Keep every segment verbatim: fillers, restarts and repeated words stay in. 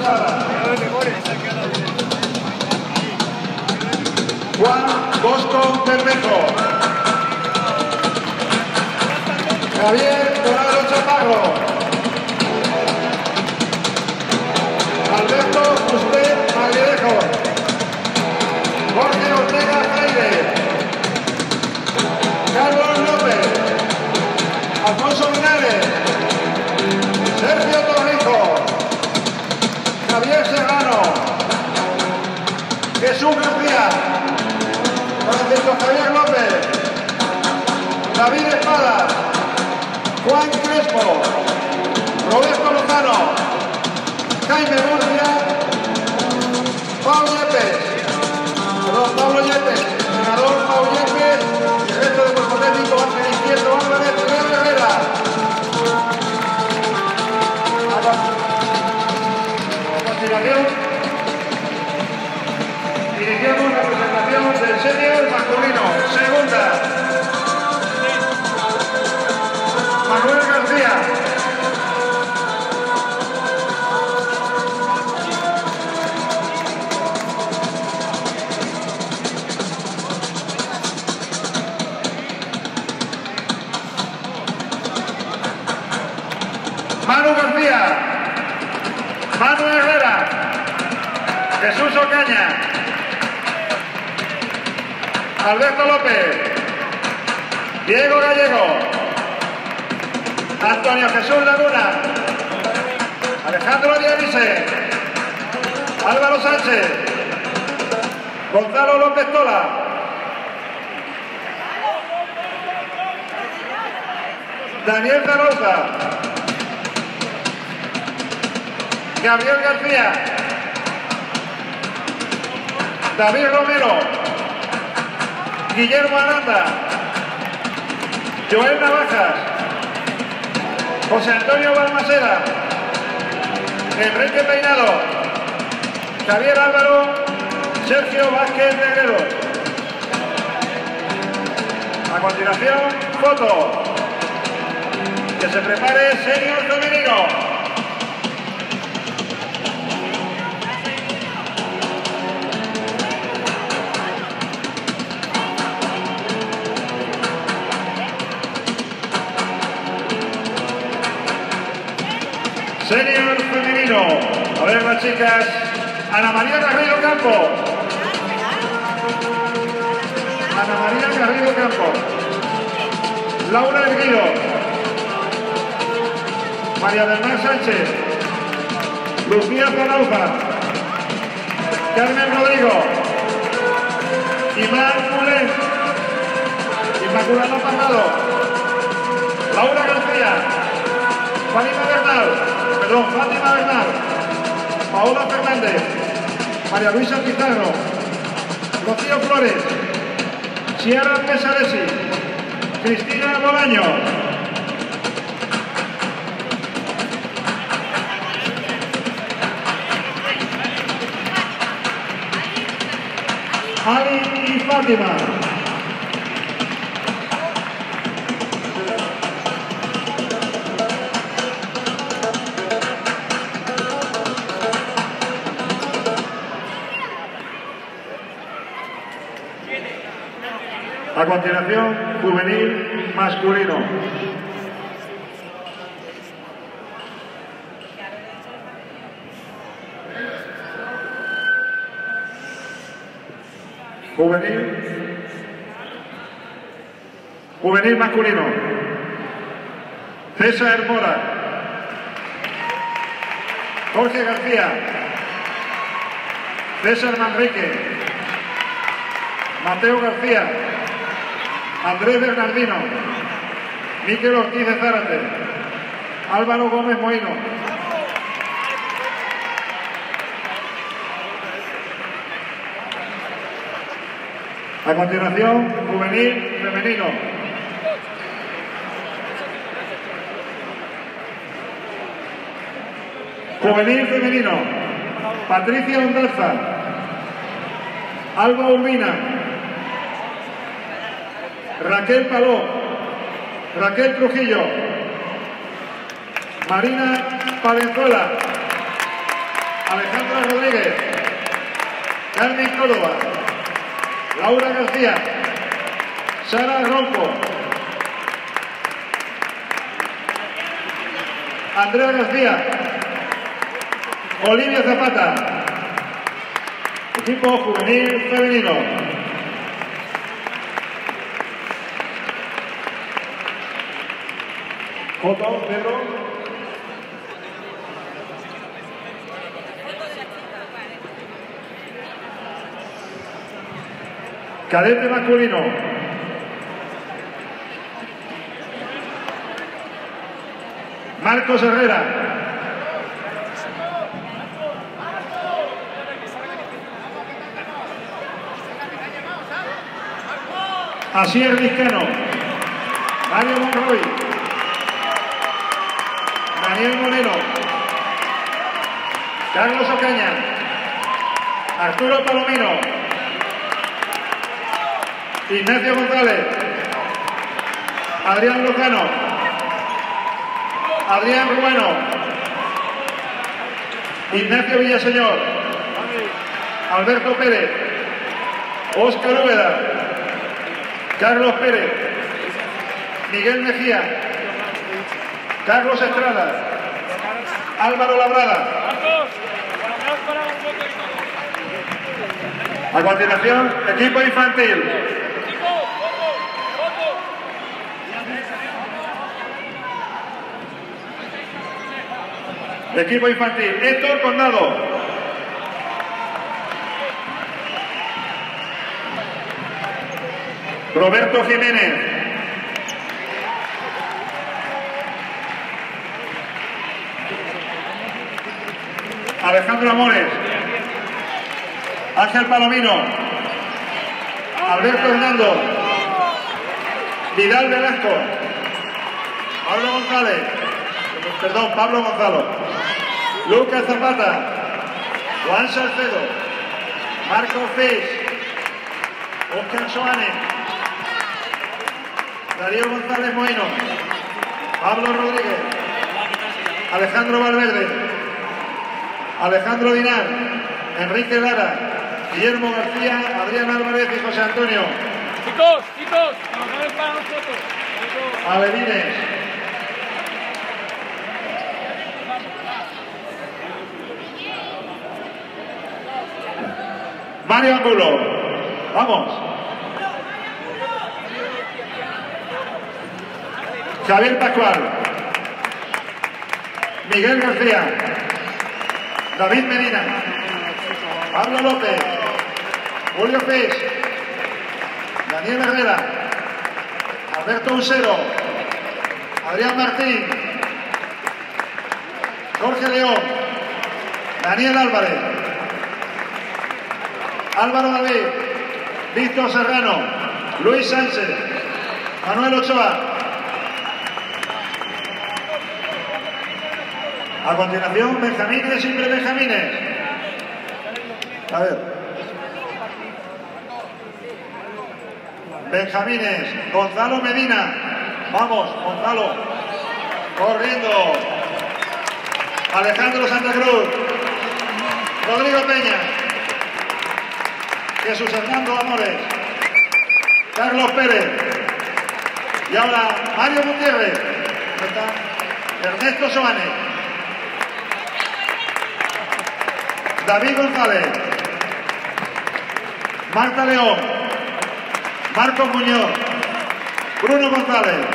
Juan Bosco Bermejo. Javier Dorado Chaparro. Alberto Usted Magliejo. Jorge Ortega Freire. Carlos López. Alfonso Linares. Sergio Torrijo. Javier Serrano. Jesús García. Francisco Javier López. David Espada. Juan Crespo. Roberto Lozano. Jaime Murcia. Pablo Yepes. Perdón, Pablo Yepes. Senador Pablo Yepes. Y el resto del cuerpo técnico Ángel Izquierdo Álvarez Herrera. A continuación, iniciamos la presentación del senior masculino. Segunda. Manuel García. Manu García. Manu Herrera. Jesús Ocaña. Alberto López. Diego Gallego. Antonio Jesús Laguna. Alejandro Diavise. Álvaro Sánchez. Gonzalo López Tola. Daniel Zarauza. Gabriel García. David Romero. Guillermo Aranda. Joel Navajas. José Antonio Balmaseda. Enrique Peinado. Javier Álvaro. Sergio Vázquez Neguero. A continuación, foto. Que se prepare senior femenino. Senior femenino. A ver las chicas. Ana María Garrido Campo. Ana María Garrido Campo. Laura Erguido. María del Mar Sánchez. Lucía Zarauza. Carmen Rodrigo. Iván Mulén. Inmaculada Parrado. Laura García. Fátima Bernal. Perdón, Fátima Bernal. Paola Fernández. María Luisa Pizarro. Rocío Flores. Sierra Pesaresi. Cristina Bolaño. Ali y Fátima. A continuación, juvenil masculino. Juvenil. Juvenil masculino. César Mora. Jorge García. César Manrique. Mateo García. Andrés Bernardino. Miquel Ortiz de Zárate. Álvaro Gómez Moino. A continuación, juvenil femenino. Juvenil femenino. Patricia Ondarza. Alba Urbina. Raquel Paló. Raquel Trujillo. Marina Palenzuela. Rodríguez, Carmen Córdoba, Laura García, Sara Ronco, Andrea García, Olivia Zapata, equipo juvenil femenino. Foto, Pedro. Cadete masculino. Marcos Herrera. Asier Vizcano. Mario Monroy. Daniel Moreno. Carlos Ocaña. Arturo Palomino. Ignacio González, Adrián Lozano, Adrián Ruano, Ignacio Villaseñor, Alberto Pérez, Óscar Úbeda, Carlos Pérez, Miguel Mejía, Carlos Estrada, Álvaro Labrada. A continuación, equipo infantil. Equipo infantil, Héctor Condado. Roberto Jiménez. Alejandro Amores. Ángel Palomino. Alberto Hernando. Vidal Velasco. Pablo González. Perdón, Pablo Gonzalo. Lucas Zapata, Juan Salcedo, Marco Feix, Oscar Soane, Darío González Moino, Pablo Rodríguez, Alejandro Valverde, Alejandro Dinar, Enrique Lara, Guillermo García, Adrián Álvarez y José Antonio. Chicos, chicos, colocar para nosotros. Avelines. Mario Angulo, vamos. Javier Pascual, Miguel García, David Medina, Pablo López, Julio Feix, Daniel Herrera, Alberto Usero, Adrián Martín, Jorge León, Daniel Álvarez, Álvaro David, Víctor Serrano, Luis Sánchez, Manuel Ochoa. A continuación, Benjamines y Prebenjamines. A ver. Benjamines, Gonzalo Medina. Vamos, Gonzalo. Corriendo. Alejandro Santa Cruz. Rodrigo Peña. Jesús Hernando Amores, Carlos Pérez, y ahora Mario Gutiérrez, Ernesto Soane, David González, Marta León, Marcos Muñoz, Bruno González.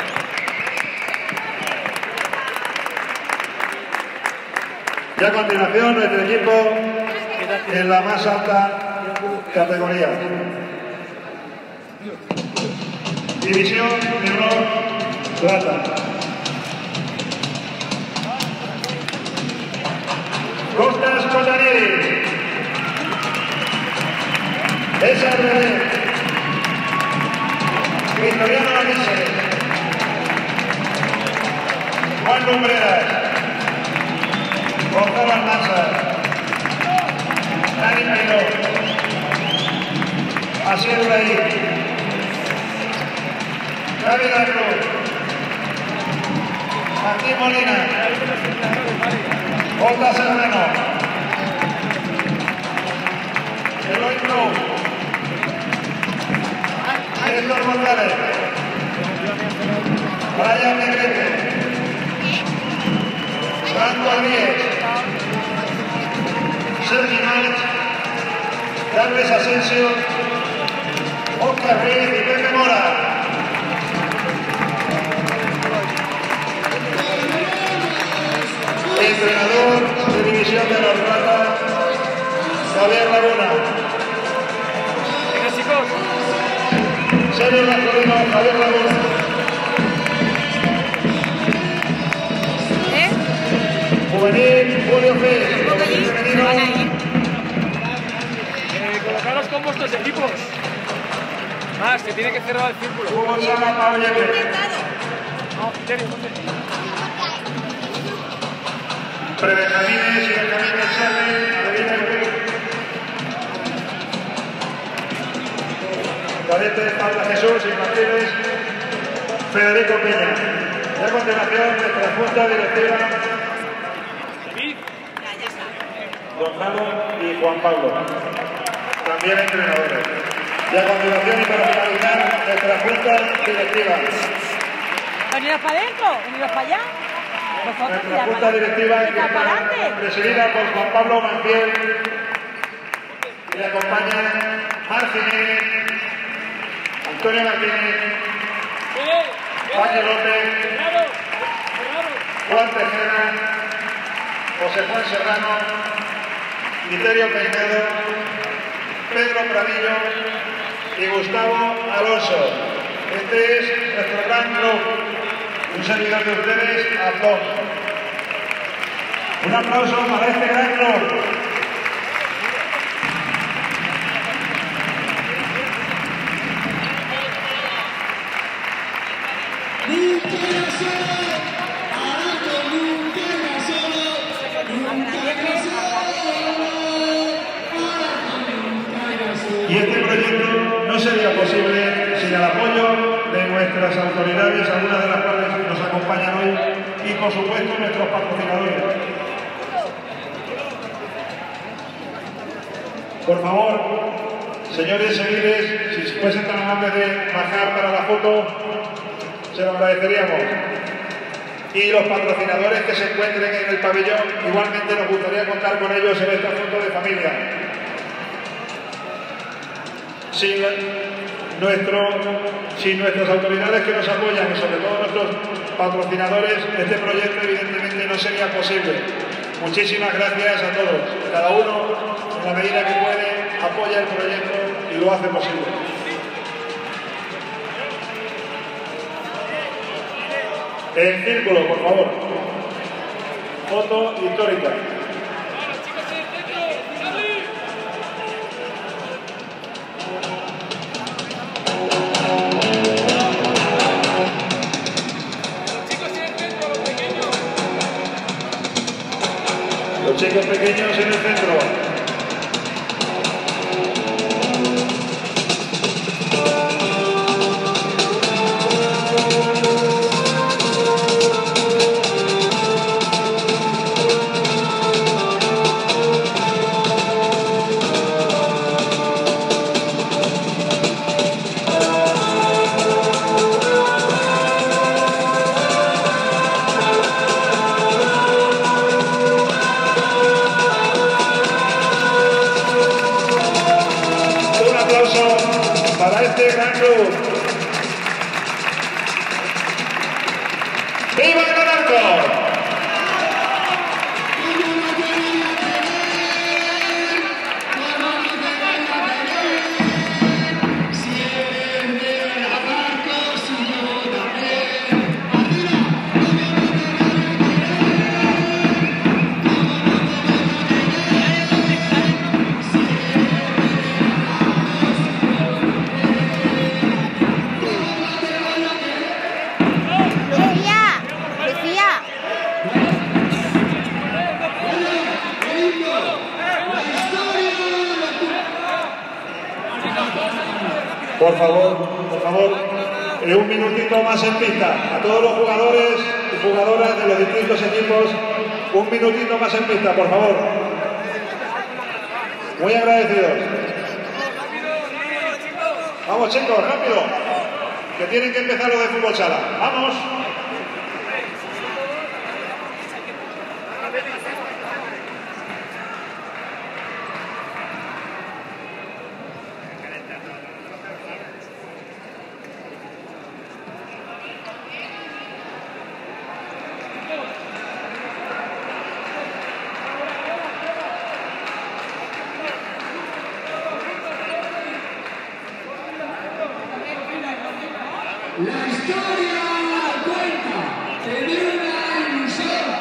Y a continuación nuestro equipo en la más alta categoría. División de honor plata. Costas Cotanieri. César René. Victoriano Alice. Juan Lumbreras. Gonzalo Almanza. Dani Maidó. Asier Uraí, David Cruz, Martín Molina, Jota Serrano, González, Brian Negrete, Franco Aníez, Sergi March, Carles Asensio, Oscar Ruiz y Pepe Mora. Entrenador de División de los Plata, Javier Laguna. Venga, chicos. Serio masculino, Javier Laguna. ¿Eh? Juvenil, Julio Fez. Juvenil, Femenino, van a ir. Eh, colocaros con vuestros equipos. Más, que tiene que cerrar el círculo. Hugo Sala, Pablo Yepes. No, Criterio, ponte. Prebenjamines y Benjamín Charles, Adivina Luis. Cadetes, Pablo Jesús y Martínez, Federico Peña. Y a continuación, nuestra junta directiva, David. Gonzalo y Juan Pablo, también entrenadores. Y a continuación, y para finalizar, nuestra junta directiva. ¿Veniros para adentro? ¿Veniros para allá? Vosotros Nuestra mirad junta para directiva que mirad para está adelante. presidida por Juan Pablo Manciel y le acompañan Martínez, Antonio Martínez, Paco López, Juan Tejera, José Juan Serrano, Criterio Peinado, Pedro Pradillo y Gustavo Alonso. Este es nuestro gran club. Un servidor de ustedes, Aplón. Un aplauso para este gran club. Y este proyecto no sería posible sin el apoyo de nuestras autoridades, algunas de las cuales nos acompañan hoy, y por supuesto nuestros patrocinadores. Por favor, señores seguidores, si fuesen tan amables de bajar para la foto, se lo agradeceríamos. Y los patrocinadores que se encuentren en el pabellón, igualmente nos gustaría contar con ellos en esta foto de familia. Sin, nuestro, sin nuestras autoridades que nos apoyan y sobre todo nuestros patrocinadores, este proyecto evidentemente no sería posible. Muchísimas gracias a todos. Cada uno, en la medida que puede, apoya el proyecto y lo hace posible. En círculo, por favor. Foto histórica. Los chicos pequeños en el centro. Para este gran club. ¡Viva el Naranco! Por favor, por favor, eh, un minutito más en pista. A todos los jugadores y jugadoras de los distintos equipos, un minutito más en pista, por favor. Muy agradecidos. Vamos chicos, rápido. que tienen que empezar los de fútbol sala. ¡Vamos! La historia cuenta, te dio una ilusión.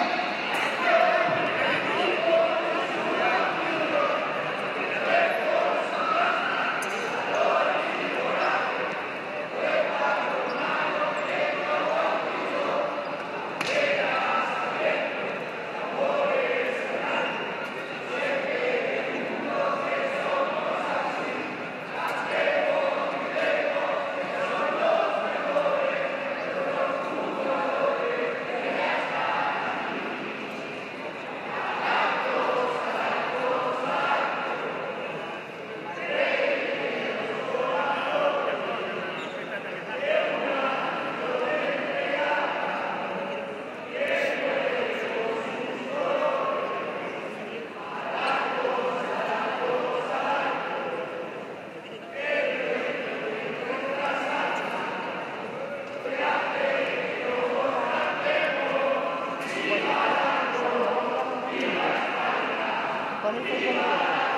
Con el